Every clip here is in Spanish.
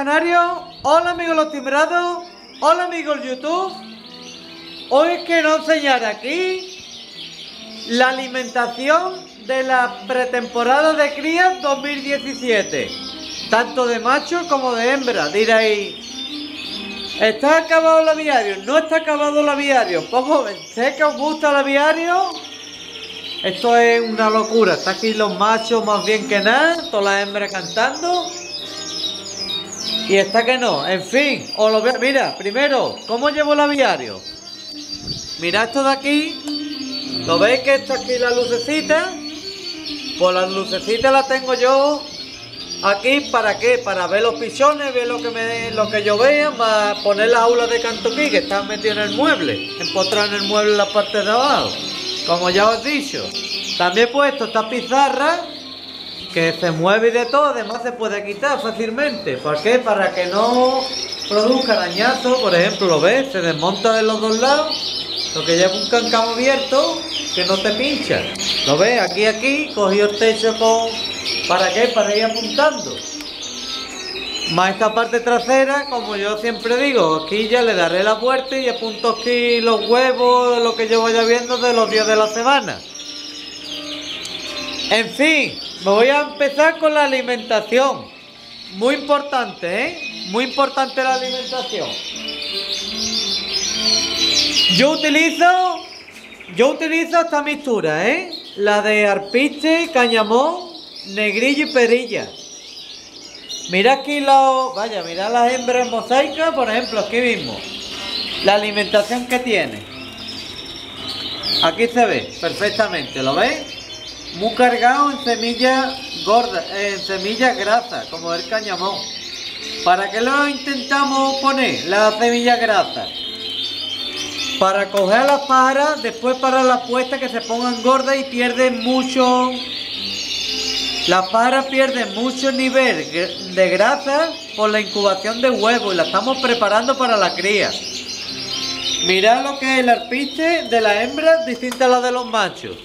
canarios, hola amigos los timbrados, hola amigos YouTube. Hoy quiero enseñar aquí la alimentación de la pretemporada de cría 2017, tanto de macho como de hembra. Diréis, ¿está acabado el aviario? No está acabado el aviario. Pues joven, sé que os gusta el aviario. Esto es una locura. Está aquí los machos más bien que nada, todas las hembras cantando. Y está que no, en fin, os lo veo. Mira, primero, ¿cómo llevo el aviario? Mirad esto de aquí. ¿Lo veis que está aquí la lucecita? Pues las lucecitas las tengo yo aquí, ¿para qué? Para ver los pichones, ver lo que yo vea, más poner las aulas de cantoquí que están metidas en el mueble, empotradas en el mueble en la parte de abajo, como ya os he dicho. También he puesto esta pizarra que se mueve y de todo, además se puede quitar fácilmente. ¿Por qué? Para que no produzca arañazo. Por ejemplo, ¿lo ves? Se desmonta de los dos lados, lo que lleva un cáncamo abierto que no te pincha. ¿Lo ves? Aquí, cogió el techo con... ¿Para qué? Para ir apuntando. Más esta parte trasera, como yo siempre digo, aquí ya le daré la vuelta y apunto aquí los huevos, lo que yo vaya viendo de los días de la semana. En fin, me voy a empezar con la alimentación. Muy importante, ¿eh? Muy importante la alimentación. Yo utilizo esta mixtura, ¿eh? La de arpiste, cañamón, negrillo y perilla. Mirad aquí mirad las hembras mosaicas, por ejemplo, aquí mismo. La alimentación que tiene. Aquí se ve perfectamente, ¿lo veis? Muy cargado en semillas gordas, en semillas grasas, como el cañamón. ¿Para qué lo intentamos poner, las semillas grasas? Para coger a las pájaras, después para las puestas que se pongan gordas y pierden mucho... Las pájaras pierden mucho nivel de grasa por la incubación de huevos y la estamos preparando para la cría. Mirad lo que es el arpiste de las hembras distinta a la de los machos.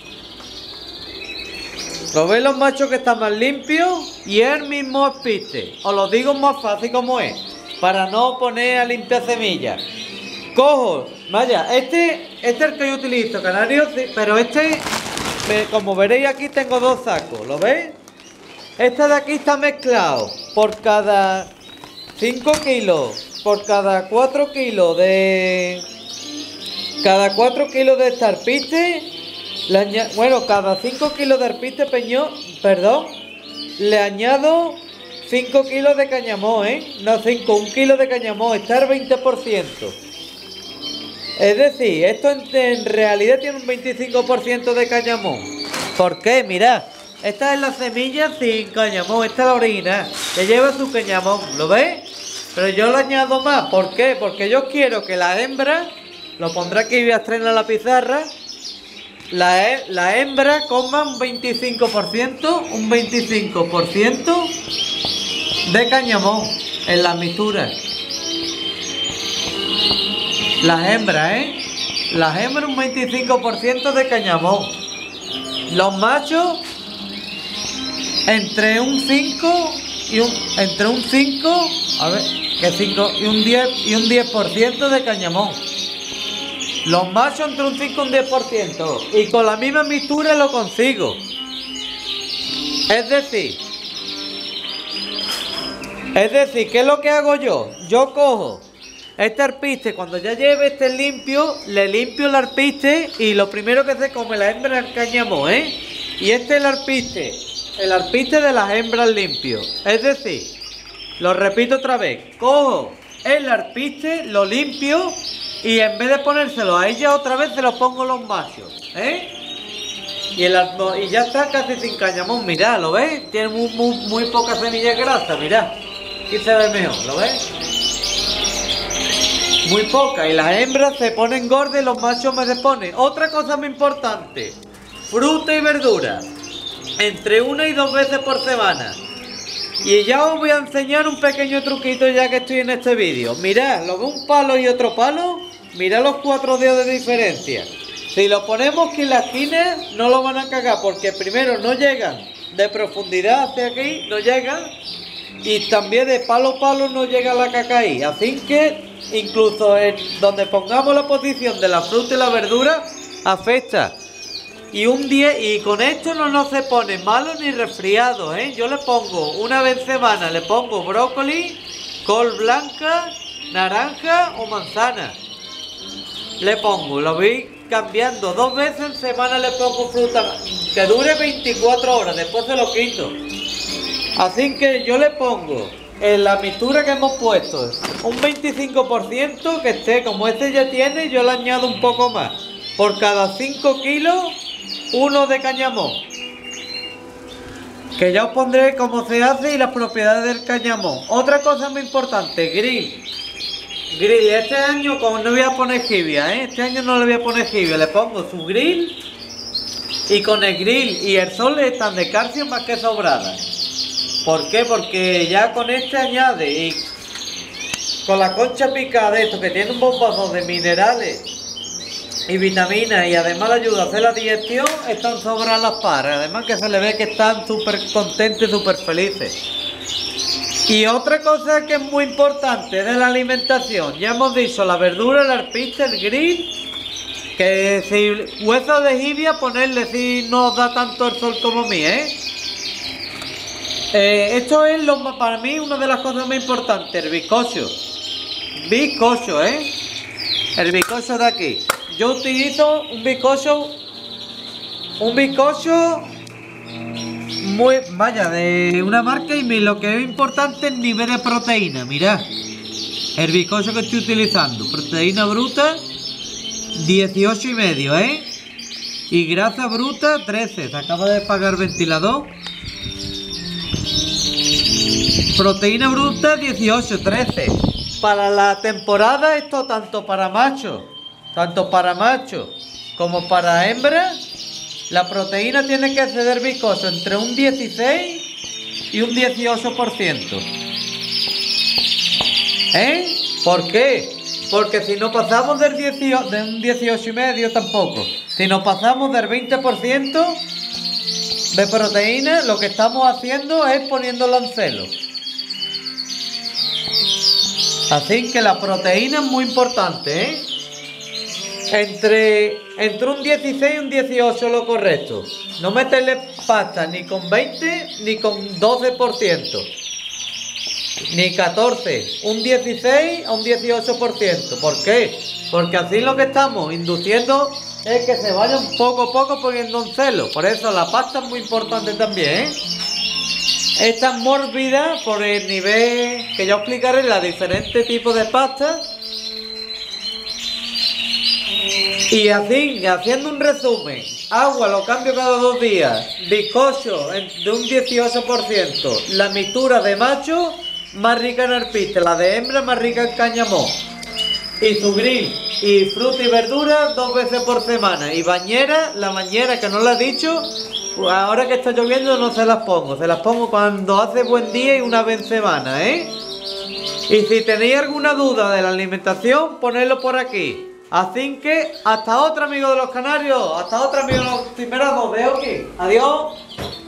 ¿Lo veis los machos que están más limpios? Y es el mismo arpiste. Os lo digo más fácil como es, para no poner a limpiar semillas. Cojo, vaya, este es el que yo utilizo, canarios, pero como veréis aquí tengo dos sacos, ¿lo veis? Este de aquí está mezclado por cada 5 kilos, por cada 4 kilos de... Cada 4 kilos de este arpiste, bueno, cada 5 kilos de arpiste le añado 5 kilos de cañamón, No 5, 1 kilo de cañamón, está al 20%. Es decir, esto en realidad tiene un 25% de cañamón. ¿Por qué? Mirad. Esta es la semilla sin cañamón, esta es la original, que lleva su cañamón, ¿lo veis? Pero yo le añado más, ¿por qué? Porque yo quiero que la hembra, lo pondré aquí y voy a estrenar la pizarra, la hembra coma un 25% de cañamón en las mixturas. Las hembras, Las hembras un 25% de cañamón. Los machos entre un 5 y un 10% de cañamón. Los machos entre un 5 y un 10%. Y con la misma mixtura lo consigo. Es decir, ¿qué es lo que hago yo? Yo cojo este arpiste, cuando ya lleve este limpio, le limpio el arpiste y lo primero que se come la hembra es el cañamón, Y este es el arpiste de las hembras limpio. Es decir, lo repito otra vez, cojo el arpiste, lo limpio y en vez de ponérselo a ella otra vez se lo pongo a los machos, y ya está casi sin cañamón, mirad, ¿lo veis? Tiene muy poca semilla grasa, mirad. Aquí se ve mejor, ¿lo ves? Muy poca, y las hembras se ponen gordas y los machos me se ponen. Otra cosa muy importante, fruta y verdura, entre 1 y 2 veces por semana. Y ya os voy a enseñar un pequeño truquito ya que estoy en este vídeo. Mirad, lo de un palo y otro palo, mirad los 4 dedos de diferencia. Si lo ponemos aquí en la esquina, no lo van a cagar, porque primero no llegan de profundidad hacia aquí, no llegan. y también de palo a palo no llega la cacaí. Así que incluso donde pongamos la posición de la fruta y la verdura afecta. Y y con esto no se pone malo ni resfriado, ¿eh? Yo le pongo una vez en semana, le pongo brócoli, col blanca, naranja o manzana. Le pongo, lo voy cambiando 2 veces en semana, le pongo fruta que dure 24 horas, después se lo quito. Así que yo le pongo en la mixtura que hemos puesto un 25% que esté, como este ya tiene, yo le añado un poco más. Por cada 5 kilos, 1 de cañamón. Que ya os pondré cómo se hace y las propiedades del cañamón. Otra cosa muy importante, grill. Grill, este año como no voy a poner jibia, este año no le voy a poner jibia, le pongo su grill y con el grill y el sol están de calcio más que sobradas. ¿Por qué? Porque ya con este añade y con la concha picada de esto que tiene un bombazo de minerales y vitaminas y además le ayuda a hacer la digestión, están sobradas las paras, además que se le ve que están súper contentos y súper felices. Y otra cosa que es muy importante de la alimentación, ya hemos dicho la verdura, el arpista, el grill, que si huesos de jibia ponerle si no os da tanto el sol como a mí, esto es para mí una de las cosas más importantes, el bizcocho. Bizcocho, el bizcocho de aquí. Yo utilizo un bizcocho muy, vaya, de una marca y lo que es importante es el nivel de proteína. Mirad, el bizcocho que estoy utilizando, proteína bruta 18,5, y grasa bruta 13, se acaba de pagar ventilador. Proteína bruta 18, 13. Para la temporada esto tanto para macho como para hembra, la proteína tiene que ceder bizcocho entre un 16 y un 18%. ¿Por qué? Porque si no pasamos de un 18,5 tampoco. Si nos pasamos del 20% de proteína, lo que estamos haciendo es poniéndolo en celo. Así que la proteína es muy importante, Entre un 16 y un 18 lo correcto. No meterle pasta ni con 20 ni con 12%. Ni 14. Un 16 a un 18%. ¿Por qué? Porque así lo que estamos induciendo es que se vayan poco a poco poniendo en celo. Por eso la pasta es muy importante también, Esta es mórbida por el nivel que yo explicaré los diferentes tipos de pasta. Y así, haciendo un resumen, agua lo cambio cada 2 días, bizcocho de un 18%, la mixtura de macho más rica en alpiste, la de hembra más rica en cañamón, y su grill y fruta y verdura 2 veces por semana, y bañera, la bañera que no la he dicho, pues ahora que está lloviendo no se las pongo cuando hace buen día y una vez en semana, Y si tenéis alguna duda de la alimentación, ponedlo por aquí. Así que hasta otra, amigos de los canarios, hasta otra, amigos de los timerados, veo aquí. Adiós.